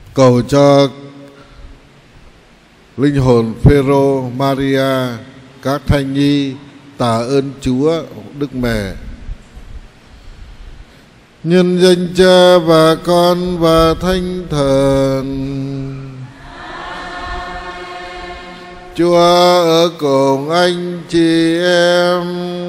Cầu cho linh hồn Phêrô, Maria, các thai nhi tạ ơn Chúa Đức Mẹ. Nhân danh Cha và Con và Thánh Thần. Chúa ở cùng anh chị em.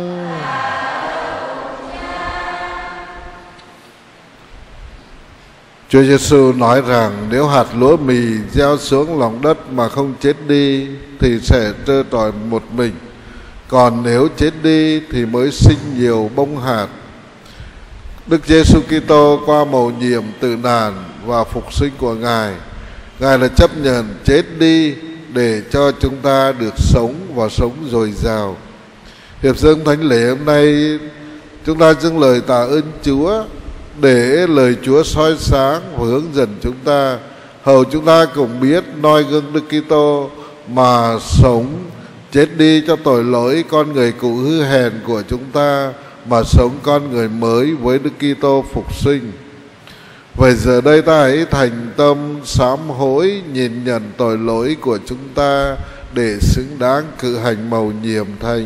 Chúa Giêsu nói rằng nếu hạt lúa mì gieo xuống lòng đất mà không chết đi thì sẽ trơ trọi một mình, còn nếu chết đi thì mới sinh nhiều bông hạt. Đức Giêsu Kitô qua mầu nhiệm tử nạn và phục sinh của Ngài là chấp nhận chết đi để cho chúng ta được sống và sống dồi dào. Hiệp dâng thánh lễ hôm nay, chúng ta dâng lời tạ ơn Chúa để lời Chúa soi sáng và hướng dẫn chúng ta, hầu chúng ta cũng biết noi gương Đức Kitô mà sống, chết đi cho tội lỗi con người cũ hư hèn của chúng ta, mà sống con người mới với Đức Kitô phục sinh. Vậy giờ đây ta hãy thành tâm sám hối, nhìn nhận tội lỗi của chúng ta để xứng đáng cử hành mầu nhiệm thánh.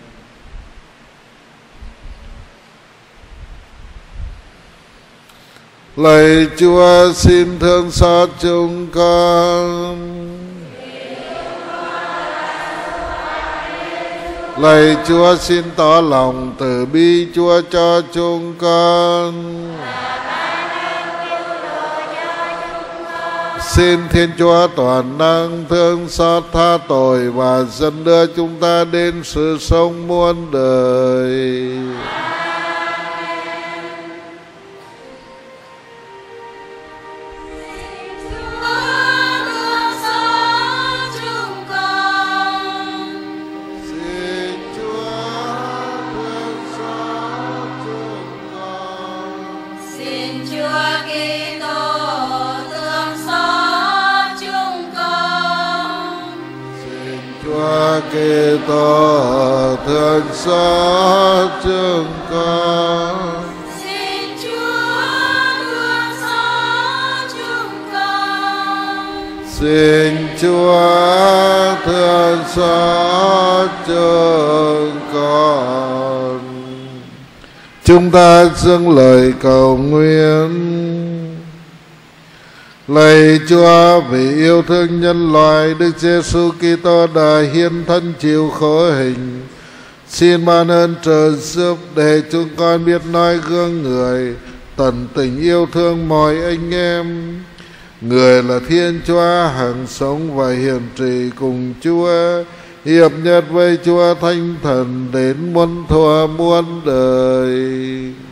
Lạy Chúa, xin thương xót chúng con. Lạy Chúa, xin tỏ lòng từ bi Chúa cho chúng con. Xin Thiên Chúa toàn năng thương xót tha tội và dẫn đưa chúng ta đến sự sống muôn đời. Kitô thương xót chúng con. Xin Chúa thương xót chúng con. Xin Chúa thương xót chúng con. Chúng ta dâng lời cầu nguyện. Lạy Chúa, vì yêu thương nhân loại, Đức Giêsu Kitô đã hiến thân chịu khổ hình. Xin ban ơn trợ giúp để chúng con biết noi gương người, tận tình yêu thương mọi anh em. Người là Thiên Chúa hằng sống và hiển trị cùng Chúa, hiệp nhất với Chúa Thánh Thần đến muôn thuở muôn đời.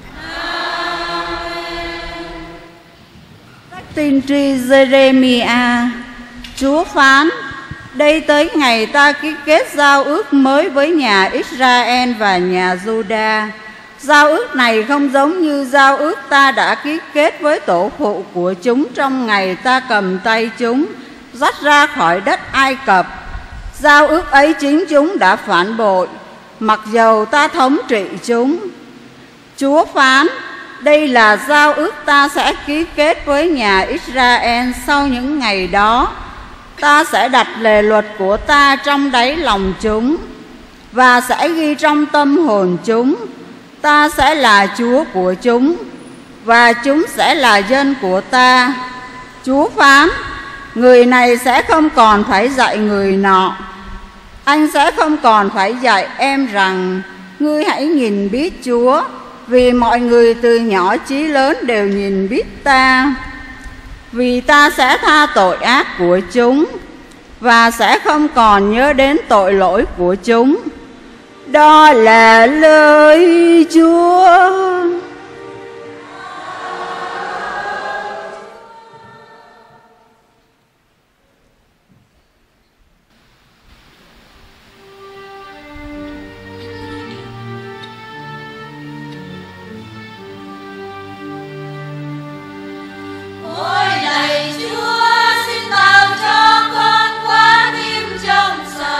Tiên tri Jeremia. Chúa phán: đây tới ngày ta ký kết giao ước mới với nhà Israel và nhà Juda. Giao ước này không giống như giao ước ta đã ký kết với tổ phụ của chúng trong ngày ta cầm tay chúng dắt ra khỏi đất Ai Cập. Giao ước ấy chính chúng đã phản bội, mặc dầu ta thống trị chúng. Chúa phán: đây là giao ước ta sẽ ký kết với nhà Israel sau những ngày đó. Ta sẽ đặt lề luật của ta trong đáy lòng chúng và sẽ ghi trong tâm hồn chúng. Ta sẽ là Chúa của chúng và chúng sẽ là dân của ta. Chúa phán: người này sẽ không còn phải dạy người nọ. Anh sẽ không còn phải dạy em rằng ngươi hãy nhìn biết Chúa, vì mọi người từ nhỏ chí lớn đều nhìn biết ta. Vì ta sẽ tha tội ác của chúng và sẽ không còn nhớ đến tội lỗi của chúng. Đó là lời Chúa.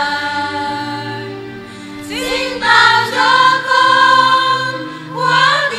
Xin tạo cho con quá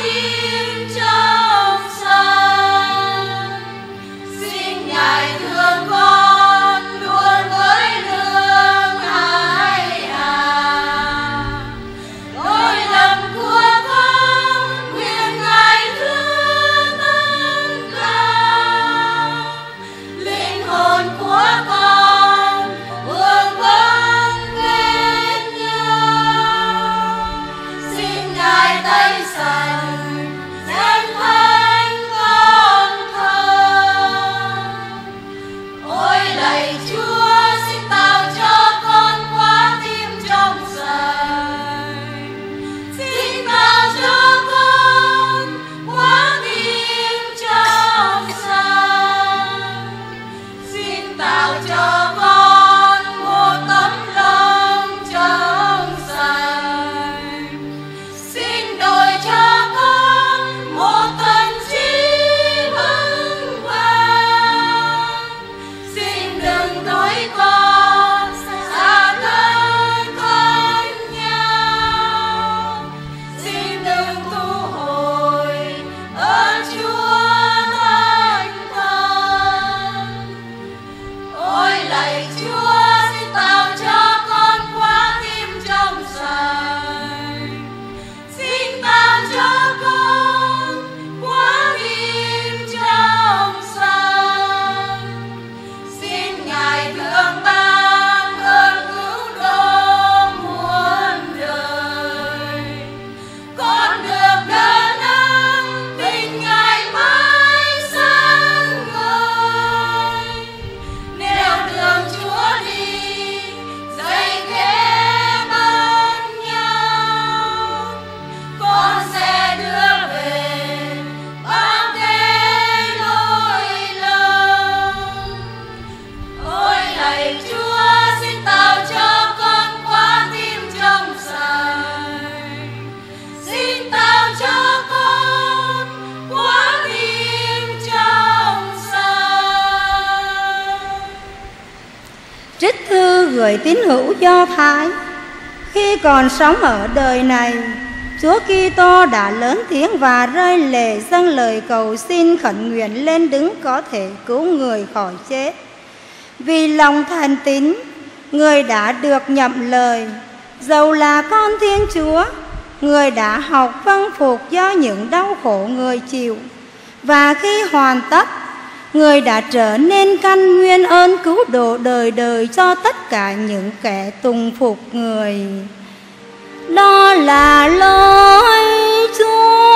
thư gửi tín hữu Do Thái. Khi còn sống ở đời này, Chúa Kitô đã lớn tiếng và rơi lệ dâng lời cầu xin khẩn nguyện lên Đấng có thể cứu người khỏi chết. Vì lòng thành tín, người đã được nhậm lời, dầu là con Thiên Chúa, người đã học vâng phục do những đau khổ người chịu. Và khi hoàn tất, người đã trở nên căn nguyên ơn cứu độ đời đời cho tất cả những kẻ tùng phục người. Đó là lời Chúa.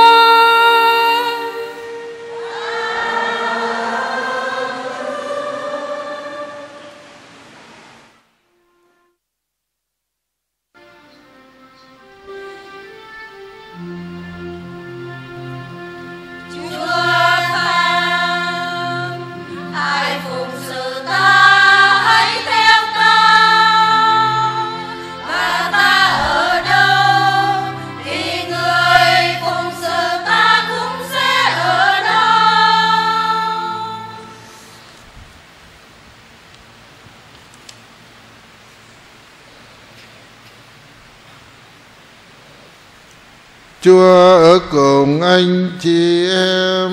Chúa ở cùng anh chị em.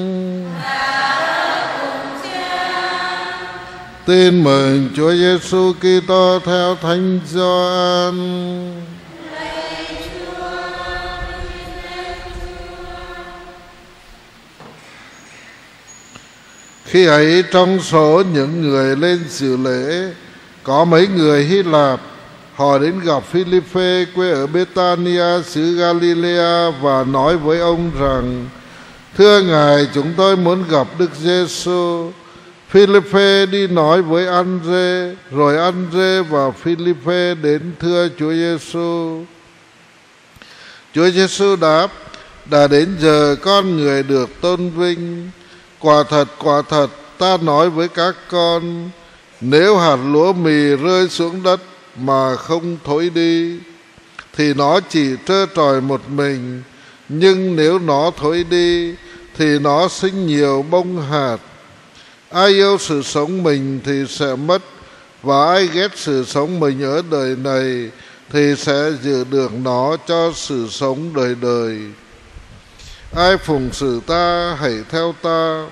Tin mừng Chúa Giêsu Kitô theo Thánh Gioan. Khi ấy trong số những người lên dự lễ có mấy người Hy Lạp. Họ đến gặp Philippe quê ở Bethania xứ Galilea và nói với ông rằng: Thưa Ngài, chúng tôi muốn gặp Đức Giêsu. Philippe đi nói với Andrê, rồi Andrê và Philippe đến thưa Chúa Giêsu. Chúa Giêsu đáp: Đã đến giờ con người được tôn vinh. Quả thật, ta nói với các con, nếu hạt lúa mì rơi xuống đất mà không thối đi thì nó chỉ trơ trọi một mình, nhưng nếu nó thối đi thì nó sinh nhiều bông hạt. Ai yêu sự sống mình thì sẽ mất, và ai ghét sự sống mình ở đời này thì sẽ giữ được nó cho sự sống đời đời. Ai phụng sự ta hãy theo ta,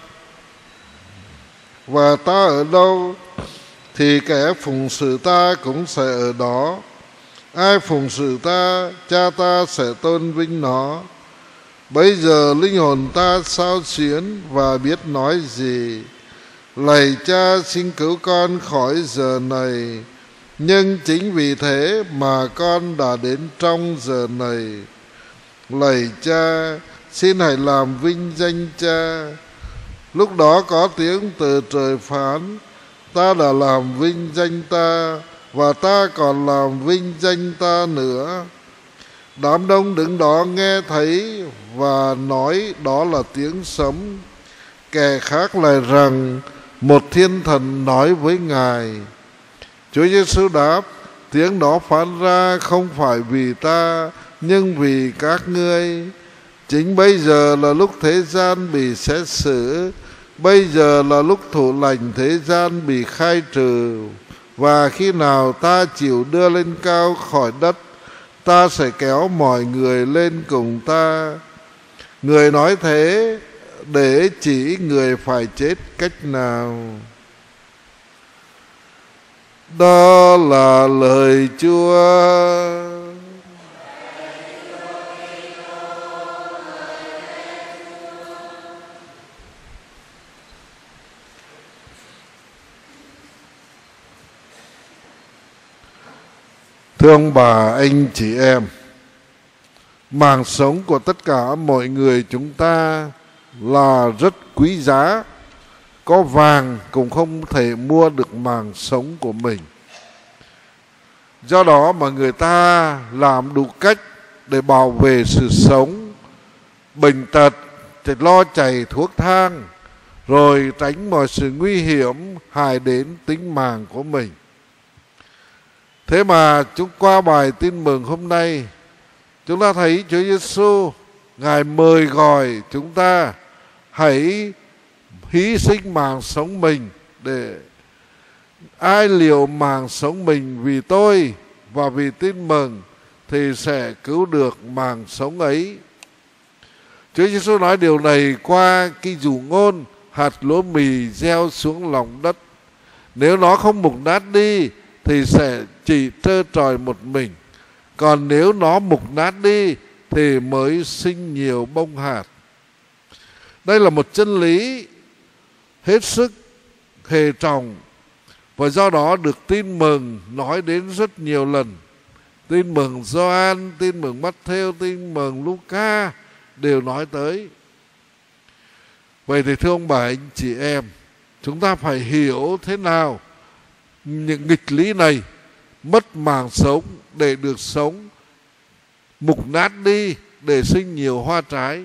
và ta ở đâu thì kẻ phụng sự ta cũng sẽ ở đó. Ai phụng sự ta, Cha ta sẽ tôn vinh nó. Bây giờ linh hồn ta xao xuyến và biết nói gì. Lạy Cha, xin cứu con khỏi giờ này. Nhưng chính vì thế mà con đã đến trong giờ này. Lạy Cha, xin hãy làm vinh danh Cha. Lúc đó có tiếng từ trời phán: Ta đã làm vinh danh ta, và ta còn làm vinh danh ta nữa. Đám đông đứng đó nghe thấy và nói đó là tiếng sấm. Kẻ khác lại rằng một thiên thần nói với Ngài. Chúa Giêsu đáp: Tiếng đó phán ra không phải vì ta, nhưng vì các ngươi. Chính bây giờ là lúc thế gian bị xét xử. Bây giờ là lúc thủ lành thế gian bị khai trừ. Và khi nào ta chịu đưa lên cao khỏi đất, ta sẽ kéo mọi người lên cùng ta. Người nói thế để chỉ người phải chết cách nào. Đó là lời Chúa. Thưa ông bà, anh chị em, mạng sống của tất cả mọi người chúng ta là rất quý giá. Có vàng cũng không thể mua được mạng sống của mình. Do đó mà người ta làm đủ cách để bảo vệ sự sống. Bệnh tật thì lo chạy thuốc thang, rồi tránh mọi sự nguy hiểm hại đến tính mạng của mình. Thế mà qua bài tin mừng hôm nay, chúng ta thấy Chúa Giêsu Ngài mời gọi chúng ta hãy hy sinh mạng sống mình ai liều mạng sống mình vì tôi và vì tin mừng thì sẽ cứu được mạng sống ấy. Chúa Giêsu nói điều này qua cái dụ ngôn hạt lúa mì gieo xuống lòng đất. Nếu nó không mục nát đi thì sẽ chỉ trơ trọi một mình. Còn nếu nó mục nát đi thì mới sinh nhiều bông hạt. Đây là một chân lý hết sức hệ trọng, và do đó được tin mừng nói đến rất nhiều lần. Tin mừng Gioan, tin mừng Matthew, tin mừng Luca đều nói tới. Vậy thì thưa ông bà anh chị em, chúng ta phải hiểu thế nào những nghịch lý này. Mất mạng sống để được sống, mục nát đi để sinh nhiều hoa trái.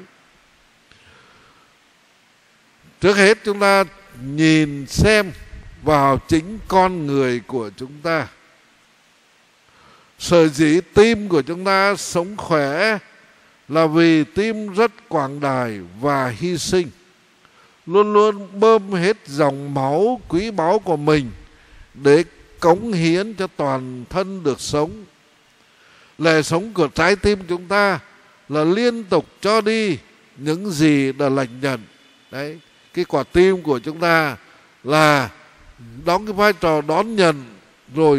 Trước hết chúng ta nhìn xem vào chính con người của chúng ta. Sở dĩ tim của chúng ta sống khỏe là vì tim rất quảng đại và hy sinh, luôn luôn bơm hết dòng máu quý báu của mình để cống hiến cho toàn thân được sống. Lẽ sống của trái tim chúng ta là liên tục cho đi những gì đã lãnh nhận. Đấy, cái quả tim của chúng ta là đóng cái vai trò đón nhận rồi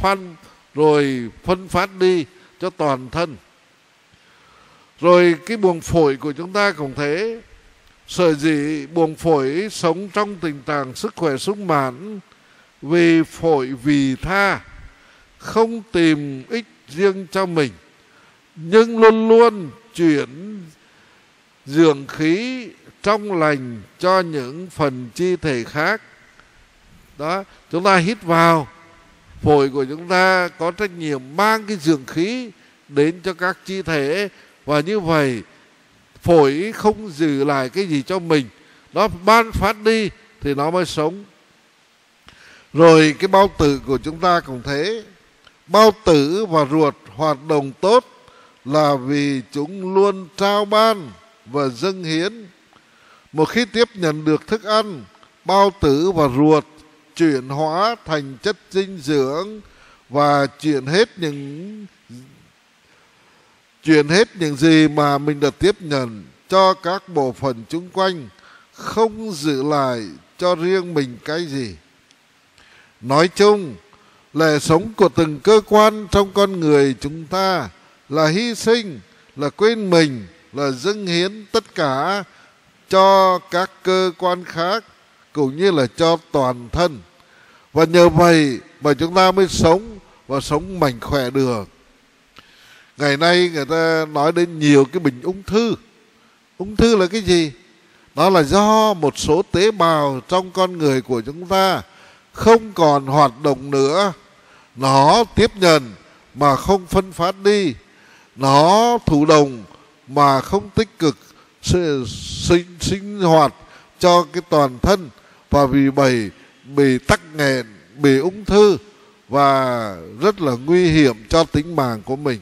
phân phát đi cho toàn thân. Rồi cái buồng phổi của chúng ta cũng thế. Sở dĩ buồng phổi sống trong tình trạng sức khỏe sung mãn vì phổi vị tha, không tìm ích riêng cho mình, nhưng luôn luôn chuyển dưỡng khí trong lành cho những phần chi thể khác. Đó, chúng ta hít vào, phổi của chúng ta có trách nhiệm mang cái dưỡng khí đến cho các chi thể, và như vậy phổi không giữ lại cái gì cho mình, nó ban phát đi thì nó mới sống. Rồi cái bao tử của chúng ta cũng thế. Bao tử và ruột hoạt động tốt là vì chúng luôn trao ban và dâng hiến. Một khi tiếp nhận được thức ăn, bao tử và ruột chuyển hóa thành chất dinh dưỡng và chuyển hết những gì mà mình đã tiếp nhận cho các bộ phận chung quanh, không giữ lại cho riêng mình cái gì. Nói chung, lẽ sống của từng cơ quan trong con người chúng ta là hy sinh, là quên mình, là dâng hiến tất cả cho các cơ quan khác cũng như là cho toàn thân. Và nhờ vậy mà chúng ta mới sống và sống mạnh khỏe được. Ngày nay người ta nói đến nhiều cái bệnh ung thư. Ung thư là cái gì? Đó là do một số tế bào trong con người của chúng ta không còn hoạt động nữa. Nó tiếp nhận mà không phân phát đi. Nó thụ động mà không tích cực sinh hoạt cho cái toàn thân. Và vì vậy bị tắc nghẽn, bị ung thư và rất là nguy hiểm cho tính mạng của mình.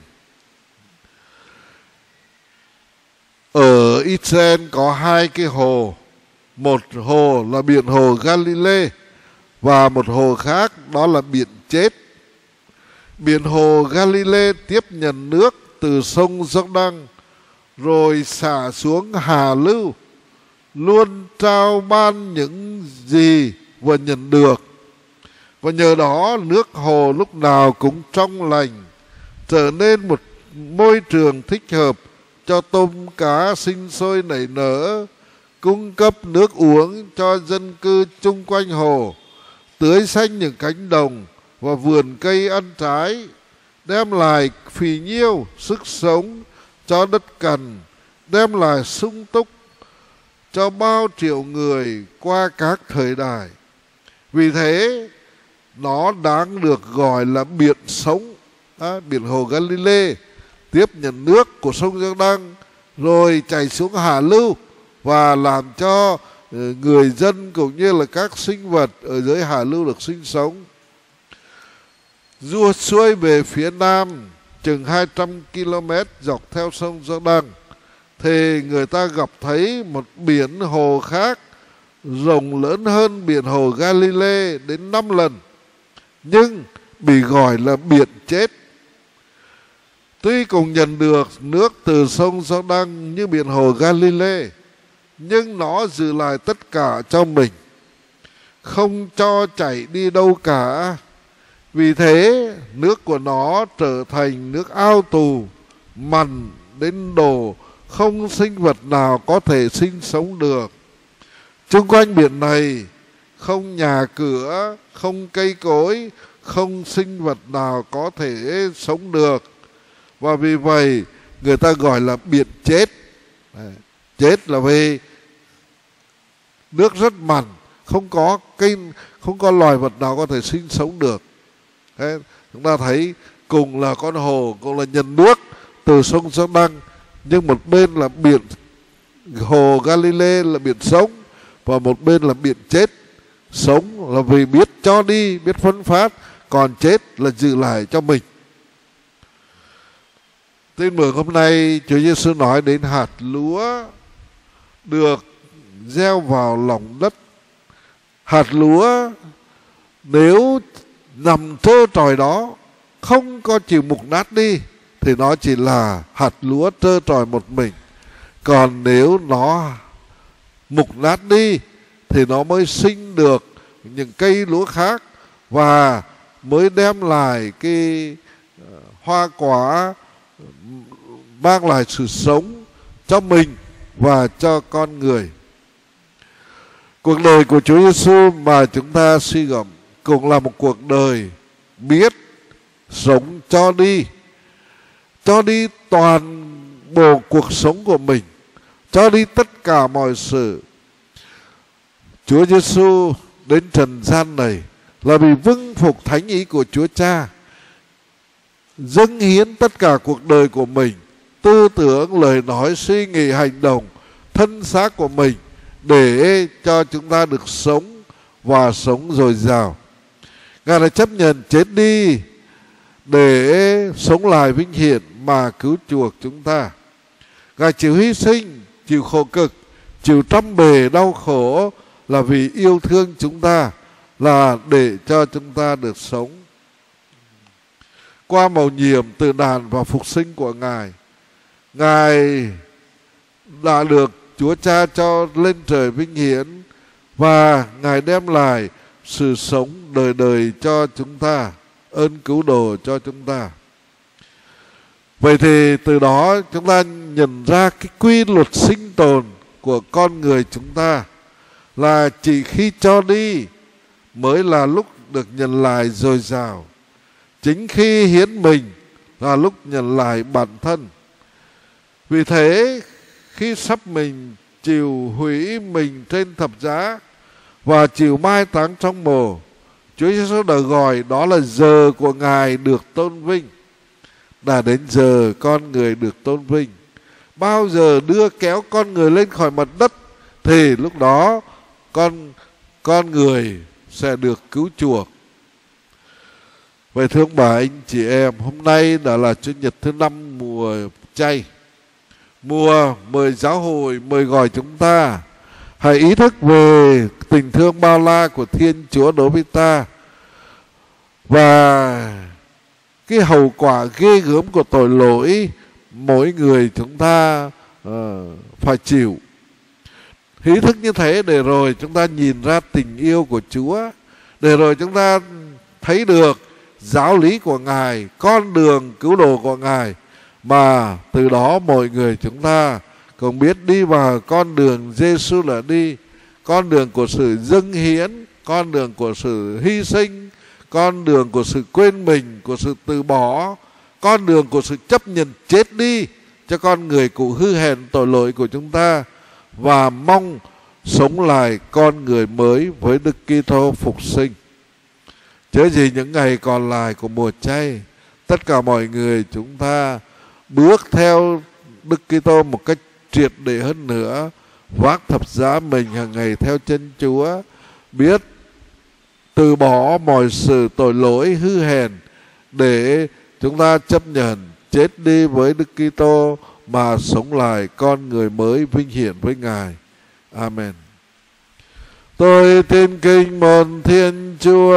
Ở Israel có hai cái hồ. Một hồ là biển hồ Galilee và một hồ khác đó là biển chết. Biển hồ Galilee tiếp nhận nước từ sông Giô-đăng rồi xả xuống hạ lưu, luôn trao ban những gì vừa nhận được. Và nhờ đó nước hồ lúc nào cũng trong lành, trở nên một môi trường thích hợp cho tôm cá sinh sôi nảy nở, cung cấp nước uống cho dân cư chung quanh hồ, tưới xanh những cánh đồng và vườn cây ăn trái, đem lại phì nhiêu sức sống cho đất cằn, đem lại sung túc cho bao triệu người qua các thời đại. Vì thế nó đáng được gọi là biển sống. Biển hồ Galilee tiếp nhận nước của sông Giô-đăng rồi chảy xuống hạ lưu và làm cho người dân cũng như là các sinh vật ở dưới hạ lưu được sinh sống. Xuôi về phía nam chừng 200 km dọc theo sông Giô-đăng thì người ta gặp thấy một biển hồ khác rộng lớn hơn biển hồ Galilee đến 5 lần. nhưng bị gọi là biển chết. Tuy cùng nhận được nước từ sông Giô-đăng như biển hồ Ga-li-lê, nhưng nó giữ lại tất cả cho mình, không cho chảy đi đâu cả. Vì thế nước của nó trở thành nước ao tù, mặn đến độ không sinh vật nào có thể sinh sống được. Chung quanh biển này không nhà cửa, không cây cối, không sinh vật nào có thể sống được. Và vì vậy người ta gọi là biển chết. Chết là vì nước rất mặn, không có cây, không có loài vật nào có thể sinh sống được. Thế, chúng ta thấy cùng là con hồ, cùng là nhận nước từ sông Giô-đăng, nhưng một bên là biển hồ Ga-li-lê là biển sống, và một bên là biển chết. Sống là vì biết cho đi, biết phân phát, còn chết là giữ lại cho mình. Tin mừng hôm nay Chúa Giêsu nói đến hạt lúa được gieo vào lòng đất. Hạt lúa nếu nằm trơ trọi đó, không có chịu mục nát đi, thì nó chỉ là hạt lúa trơ trọi một mình. Còn nếu nó mục nát đi thì nó mới sinh được những cây lúa khác và mới đem lại cái hoa quả, mang lại sự sống cho mình và cho con người. Cuộc đời của Chúa Giêsu mà chúng ta suy gẫm cũng là một cuộc đời biết sống cho đi toàn bộ cuộc sống của mình, cho đi tất cả mọi sự. Chúa Giêsu đến trần gian này là vì vâng phục thánh ý của Chúa Cha, dâng hiến tất cả cuộc đời của mình, tư tưởng, lời nói, suy nghĩ, hành động, thân xác của mình để cho chúng ta được sống và sống dồi dào. Ngài đã chấp nhận chết đi để sống lại vinh hiển mà cứu chuộc chúng ta. Ngài chịu hy sinh, chịu khổ cực, chịu trăm bề đau khổ là vì yêu thương chúng ta, là để cho chúng ta được sống. Qua mầu nhiệm, tử nạn và phục sinh của Ngài, Ngài đã được Chúa Cha cho lên trời vinh hiển, và Ngài đem lại sự sống đời đời cho chúng ta, ơn cứu độ cho chúng ta. Vậy thì từ đó chúng ta nhận ra cái quy luật sinh tồn của con người chúng ta là chỉ khi cho đi mới là lúc được nhận lại dồi dào. Chính khi hiến mình là lúc nhận lại bản thân. Vì thế khi sắp mình chịu hủy mình trên thập giá và chịu mai táng trong mồ, Chúa Giêsu đã gọi đó là giờ của Ngài được tôn vinh. Đã đến giờ con người được tôn vinh. Bao giờ đưa kéo con người lên khỏi mặt đất thì lúc đó con người sẽ được cứu chuộc. Vậy thưa ông bà, anh chị em, hôm nay đã là Chủ nhật thứ 5 mùa chay, mùa mời giáo hội, mời gọi chúng ta hãy ý thức về tình thương bao la của Thiên Chúa đối với ta và cái hậu quả ghê gớm của tội lỗi mỗi người chúng ta phải chịu. Ý thức như thế để rồi chúng ta nhìn ra tình yêu của Chúa, để rồi chúng ta thấy được giáo lý của Ngài, con đường cứu độ của Ngài, mà từ đó mọi người chúng ta cũng biết đi vào con đường Giêsu đã đi, con đường của sự dâng hiến, con đường của sự hy sinh, con đường của sự quên mình, của sự từ bỏ, con đường của sự chấp nhận chết đi cho con người cũ hư hèn tội lỗi của chúng ta, và mong sống lại con người mới với Đức Kitô phục sinh. Chớ gì những ngày còn lại của mùa chay, tất cả mọi người chúng ta bước theo Đức Kitô một cách triệt để hơn nữa, vác thập giá mình hàng ngày theo chân Chúa, biết từ bỏ mọi sự tội lỗi hư hèn để chúng ta chấp nhận chết đi với Đức Kitô mà sống lại con người mới vinh hiển với Ngài. Amen. Tôi tin kính một Thiên Chúa.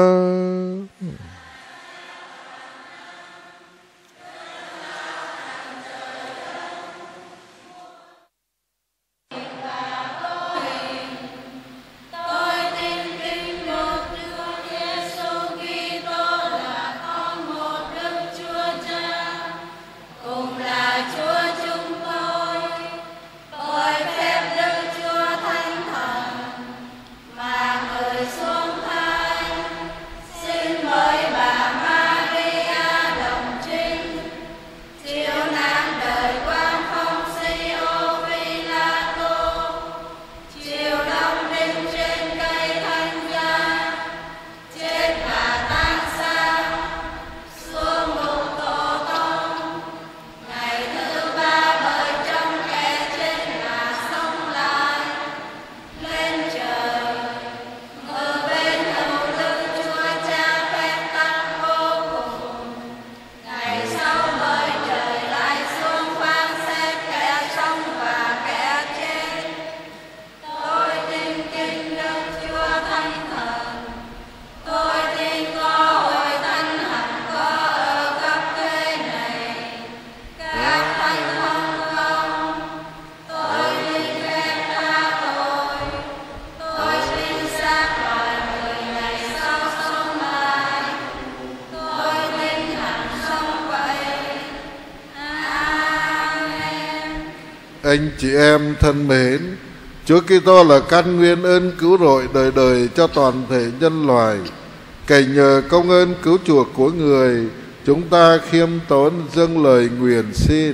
Anh chị em thân mến, Chúa Kitô là căn nguyên ơn cứu rỗi đời đời cho toàn thể nhân loại. Cậy nhờ công ơn cứu chuộc của Người, chúng ta khiêm tốn dâng lời nguyện xin.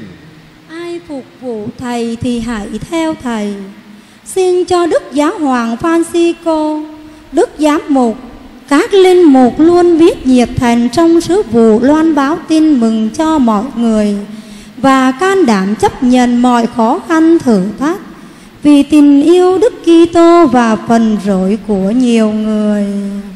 Ai phục vụ Thầy thì hãy theo Thầy. Xin cho Đức Giáo hoàng Francisco, Đức Giám mục, các linh mục luôn viết nhiệt thành trong sứ vụ loan báo tin mừng cho mọi người, và can đảm chấp nhận mọi khó khăn thử thách vì tình yêu Đức Kitô và phần rỗi của nhiều người.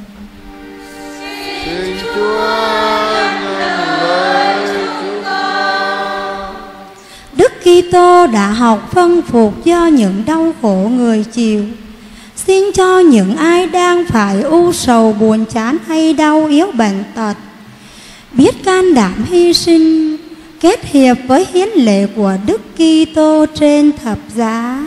Xin Chúa nhận lời chúng con. Đức Kitô đã học phân phục do những đau khổ người chịu. Xin cho những ai đang phải ưu sầu buồn chán hay đau yếu bệnh tật biết can đảm hy sinh, kết hiệp với hiến lệ của Đức Kitô trên thập giá.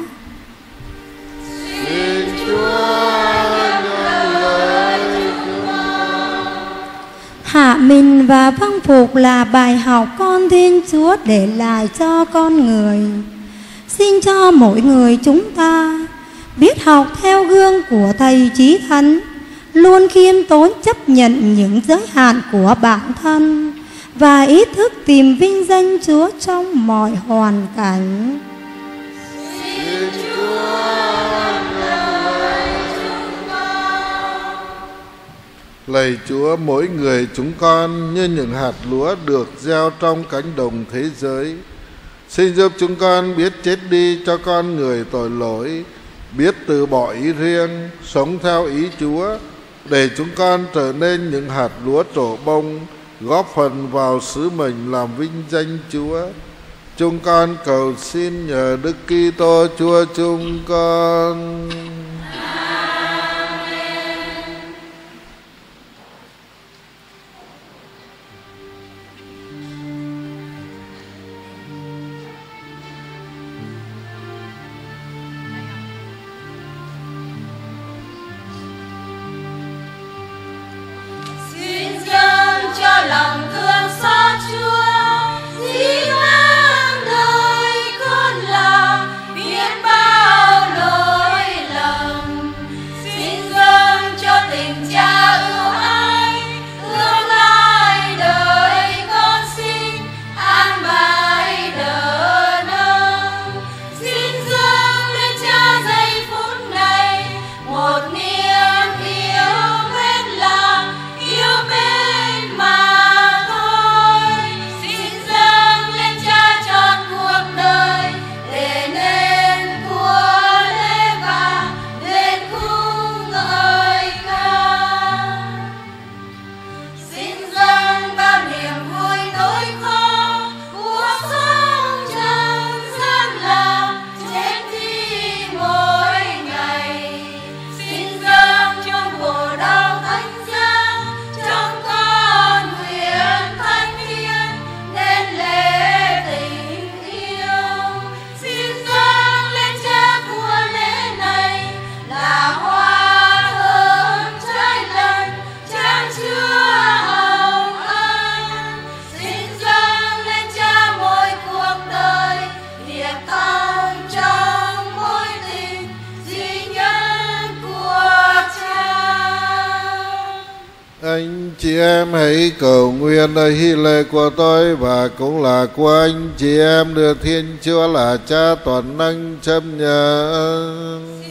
Xin Chúa nhận lời chúng con. Hạ mình và vâng phục là bài học con Thiên Chúa để lại cho con người. Xin cho mỗi người chúng ta biết học theo gương của Thầy Chí Thánh, luôn khiêm tốn chấp nhận những giới hạn của bản thân và ý thức tìm vinh danh Chúa trong mọi hoàn cảnh. Xin Chúa nhận lời chúng con. Lạy Chúa, mỗi người chúng con như những hạt lúa được gieo trong cánh đồng thế giới. Xin giúp chúng con biết chết đi cho con người tội lỗi, biết từ bỏ ý riêng, sống theo ý Chúa, để chúng con trở nên những hạt lúa trổ bông, góp phần vào sứ mệnh làm vinh danh Chúa. Chúng con cầu xin nhờ Đức Kitô Chúa chúng con. Xin dâng cho lòng thương xót Chúa, dĩ vãng đời con lòng biết bao lỗi lầm. Anh chị em hãy cầu nguyện lời hy lệ của tôi và cũng là của anh chị em được Thiên Chúa là Cha toàn năng chấp nhận.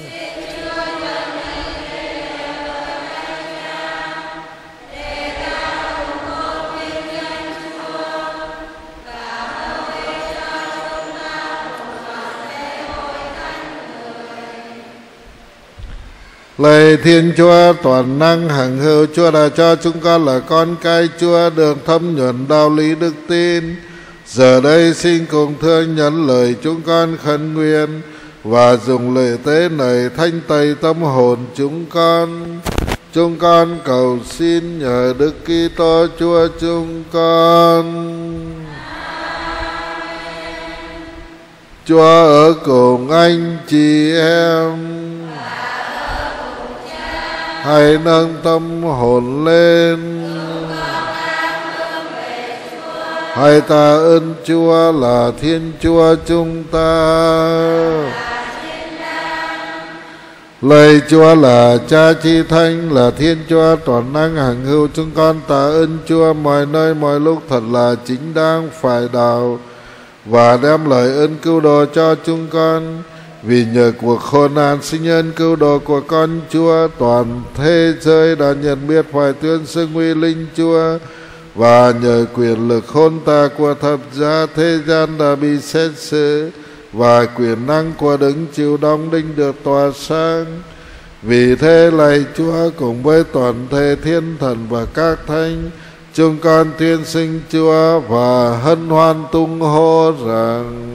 Lạy Thiên Chúa toàn năng hằng hữu, Chúa đã cho chúng con là con cái Chúa được thấm nhuần đạo lý đức tin. Giờ đây xin cùng thương nhận lời chúng con khấn nguyện và dùng lễ tế này thanh tẩy tâm hồn chúng con. Chúng con cầu xin nhờ Đức Kitô Chúa chúng con. Chúa ở cùng anh chị em. Hãy nâng tâm hồn lên. Hãy tạ ơn Chúa là Thiên Chúa chúng ta. Lạy Chúa là Cha Chi Thánh, là Thiên Chúa toàn năng hằng hữu, chúng con tạ ơn Chúa mọi nơi mọi lúc thật là chính đáng phải đạo và đem lời ơn cứu độ cho chúng con. Vì nhờ cuộc khổ nạn sinh nhân cứu độ của con Chúa, toàn thế giới đã nhận biết phải tuyên xưng uy linh Chúa, và nhờ quyền lực khôn tả của thập giá thế gian đã bị xét xử, và quyền năng của đấng chịu đóng đinh được tỏa sáng. Vì thế lạy Chúa cùng với toàn thể thiên thần và các thánh, chúng con tuyên xưng Chúa và hân hoan tung hô rằng: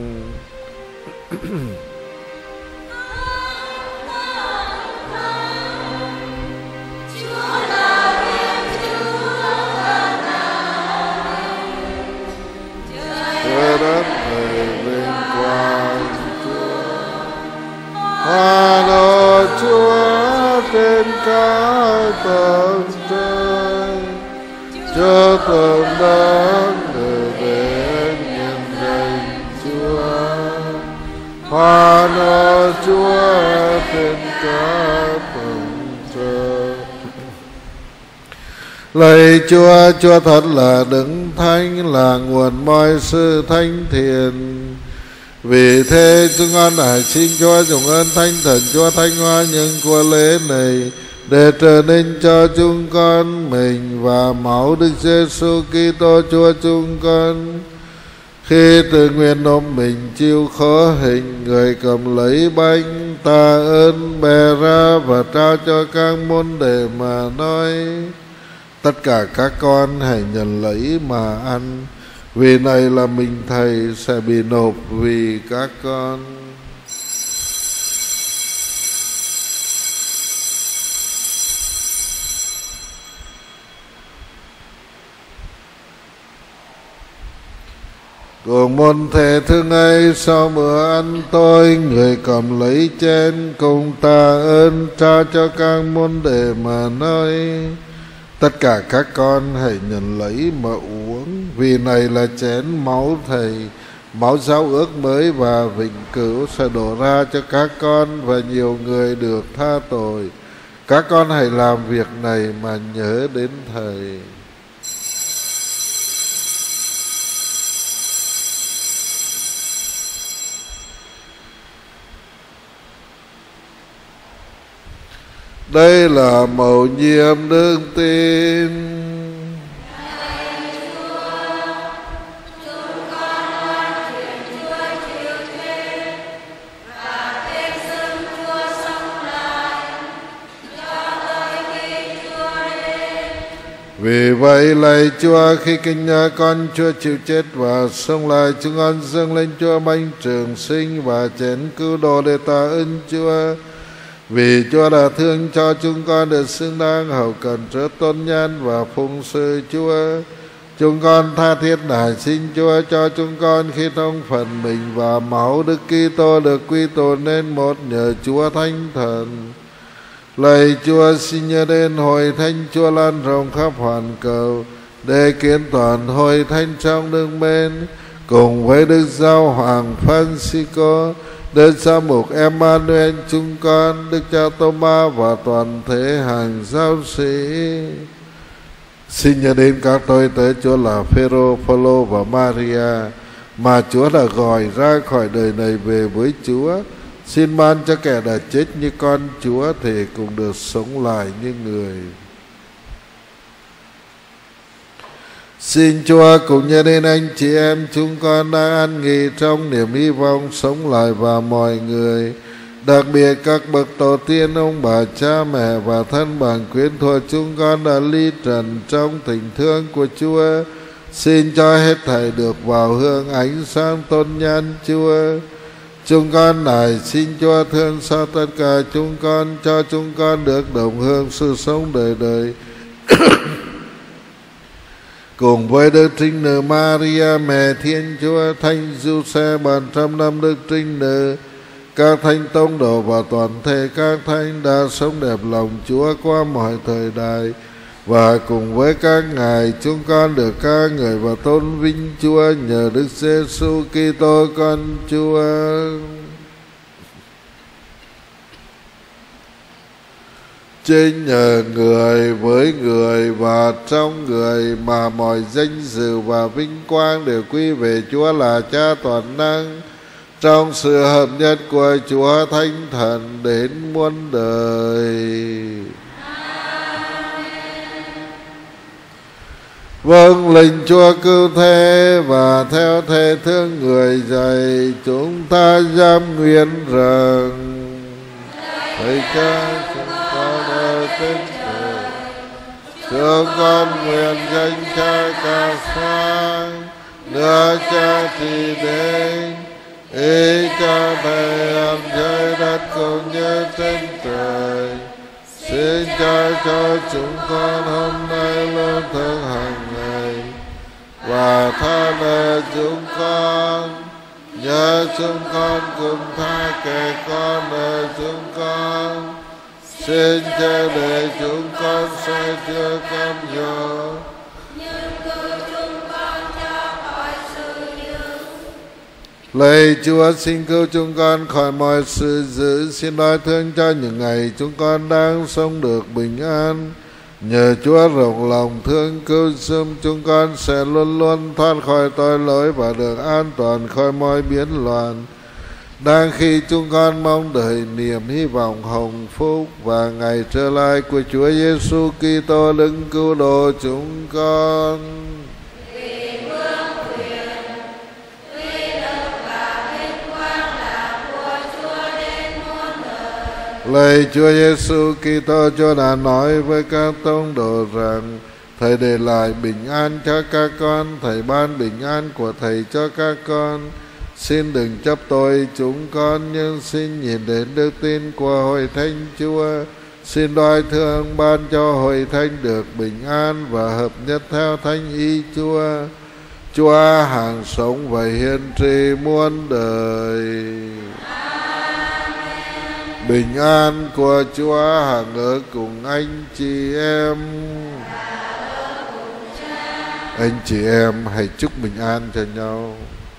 Hoa đó Chúa trên các tầng trời, cho tầng đất để nhân danh Chúa. Hoa đó Chúa trên các tầng trời. Lạy Chúa, Chúa thật là đấng thánh, là nguồn mọi sự thánh thiện. Vì thế chúng con hãy xin Chúa dùng ơn Thánh Thần Chúa thánh hóa nhân của lễ này để trở nên cho chúng con mình và máu Đức Giêsu Kitô Chúa chúng con. Khi tự nguyện nộp mình chịu khổ hình, người cầm lấy bánh tạ ơn bè ra và trao cho các môn đệ mà nói: tất cả các con hãy nhận lấy mà ăn, vì này là mình Thầy sẽ bị nộp vì các con. Cùng môn thể thương ấy, sau bữa ăn tối, người cầm lấy chén cùng tạ ơn trao cho các môn đệ mà nói: tất cả các con hãy nhận lấy mà uống, vì này là chén máu Thầy, máu giao ước mới và vĩnh cửu sẽ đổ ra cho các con và nhiều người được tha tội. Các con hãy làm việc này mà nhớ đến Thầy. Đây là mầu nhiệm đức tin. Vì vậy lạy Chúa, khi kinh nhớ con Chúa chịu chết và sống lại, chúng con dâng lên Chúa bánh trường sinh và chén cứu độ để tạ ơn Chúa. Vì Chúa đã thương cho chúng con được xứng đáng hầu cần trước tôn nhân và phụng sự Chúa, chúng con tha thiết nài xin Chúa cho chúng con khi trong phần mình và máu Đức Kitô được quy tụ nên một nhờ Chúa Thánh Thần. Lạy Chúa, xin nhớ đến hội thánh Chúa lan rộng khắp hoàn cầu để kiến toàn hội thánh trong đức mến, cùng với Đức Giáo Hoàng Francisco, Đức Giám mục Emmanuel chúng con, Đức cha Thomas và toàn thể hàng giáo sĩ. Xin nhớ đến các tôi tớ Chúa là Phêrô, Phaolô và Maria mà Chúa đã gọi ra khỏi đời này về với Chúa. Xin ban cho kẻ đã chết như con Chúa thì cũng được sống lại như người. Xin Chúa cùng nhớ đến anh chị em chúng con đang an nghỉ trong niềm hy vọng sống lại và mọi người, đặc biệt các bậc tổ tiên, ông bà, cha mẹ và thân bằng quyến thuộc chúng con đã ly trần trong tình thương của Chúa. Xin cho hết thảy được vào hương ánh sáng tôn nhân Chúa. Chúng con này xin Chúa thương xót tất cả chúng con, cho chúng con được đồng hương sự sống đời đời. Cùng với Đức Trinh Nữ Maria mẹ Thiên Chúa, Thánh Giuse, 700 năm Đức Trinh Nữ, các thánh tông đồ và toàn thể các thánh đã sống đẹp lòng Chúa qua mọi thời đại, và cùng với các ngài chúng con được ca ngợi và tôn vinh Chúa nhờ Đức Giêsu Kitô con Chúa. Chính nhờ người, với người và trong người mà mọi danh dự và vinh quang đều quy về Chúa là Cha toàn năng, trong sự hợp nhất của Chúa Thánh Thần đến muôn đời. Vâng lệnh Chúa cứu thế và theo thế thương người dạy, chúng ta dám nguyện rằng Thầy Cha chúng con ở trên trời, chúng con nguyện danh Cha ca sáng, nước Cha trị đến, ý Cha Thầy làm dưới đất cũng như trên trời. Xin Cha cho chúng con hôm nay luôn thường hàng ngày, và tha nợ chúng con, nhớ chúng con cùng tha kẻ con nợ chúng con. Xin Cha để chúng con sẽ chưa cam dỗ, lạy Chúa xin cứu chúng con khỏi mọi sự dữ. Xin nói thương cho những ngày chúng con đang sống được bình an. Nhờ Chúa rộng lòng thương cứu giúp chúng con sẽ luôn luôn thoát khỏi tội lỗi và được an toàn khỏi mọi biến loạn. Đang khi chúng con mong đợi niềm hy vọng hồng phúc và ngày trở lại của Chúa Giêsu Kitô đấng cứu độ chúng con. Lạy Chúa Giêsu Kitô, Chúa đã nói với các tông đồ rằng Thầy để lại bình an cho các con, Thầy ban bình an của Thầy cho các con. Xin đừng chấp tội chúng con, nhưng xin nhìn đến đức tin của Hội Thánh Chúa. Xin đoái thương ban cho Hội Thánh được bình an và hợp nhất theo thánh ý Chúa. Chúa hàng sống và hiền trị muôn đời. Bình an của Chúa hàng ở cùng anh chị em. Anh chị em hãy chúc bình an cho nhau.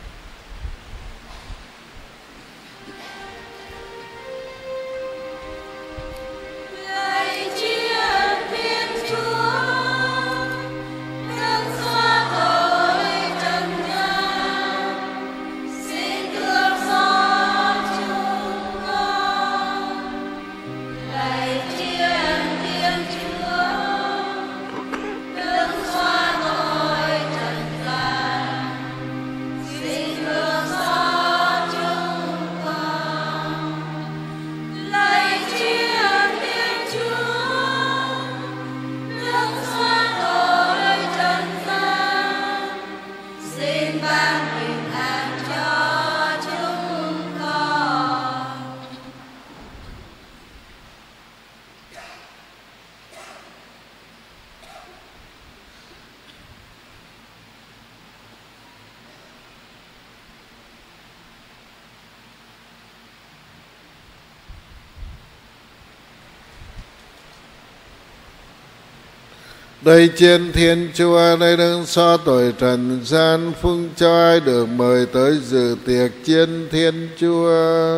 Đây trên Thiên Chúa, đây đấng xóa tội trần gian, phụng cho ai được mời tới dự tiệc trên Thiên Chúa.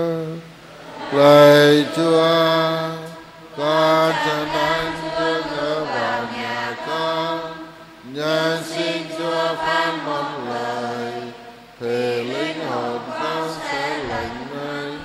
Lạy Chúa, con cho anh Chúa nhớ vào nhà con, nhân xin Chúa phán một lời, thì linh hồn con sẽ lành ngay.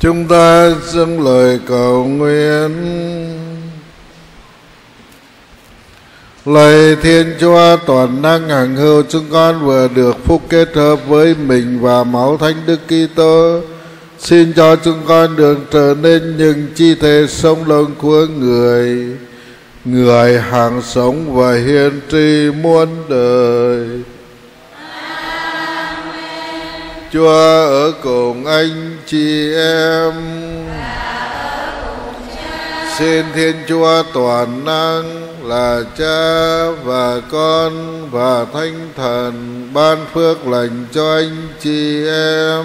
Chúng ta dâng lời cầu nguyện. Lạy Thiên Chúa toàn năng hằng hữu, chúng con vừa được phúc kết hợp với mình và máu Thánh Đức Kitô. Xin cho chúng con được trở nên những chi thể sống lông của Người, Người hàng sống và hiền tri muôn đời. Chúa ở cùng anh chị em. Xin Thiên Chúa toàn năng là Cha và Con và Thánh Thần ban phước lành cho anh chị em.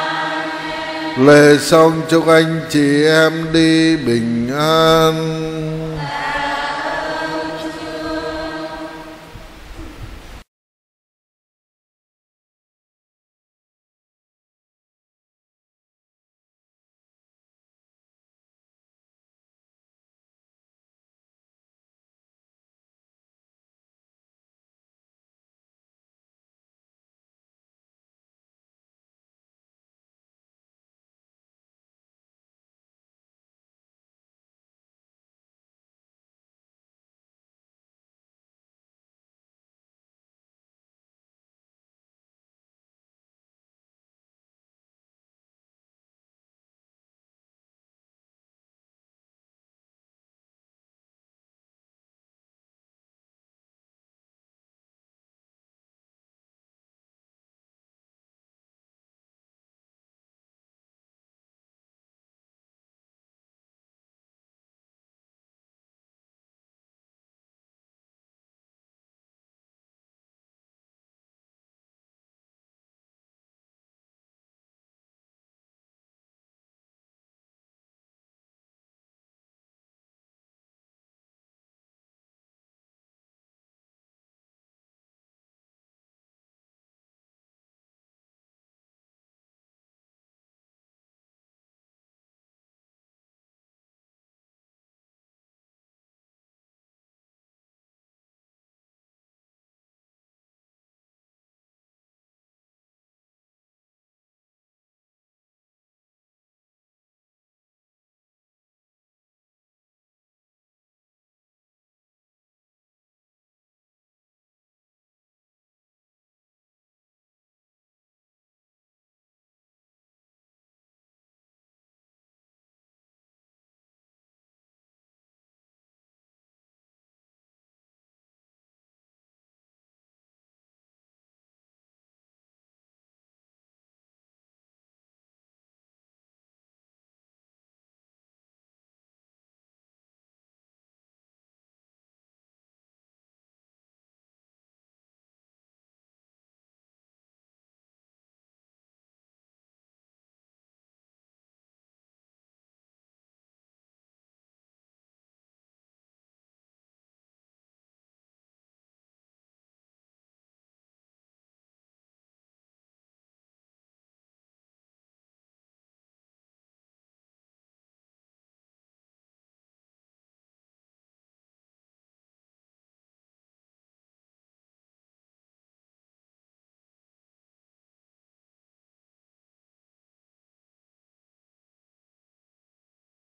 Lễ xong chúc anh chị em đi bình an.